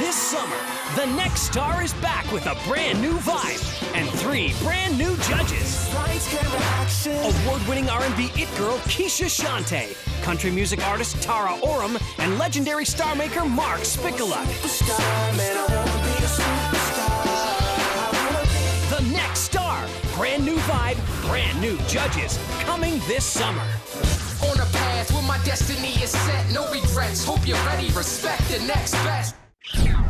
This summer, the next star is back with a brand new vibe and 3 brand new judges. Award-winning R&B it girl Keshia Chante, country music artist Tara Oram, and legendary star maker Mark Spicoluk. The next star, brand new vibe, brand new judges, coming this summer. On a path where my destiny is set, no regrets. Hope you're ready, respect the next best.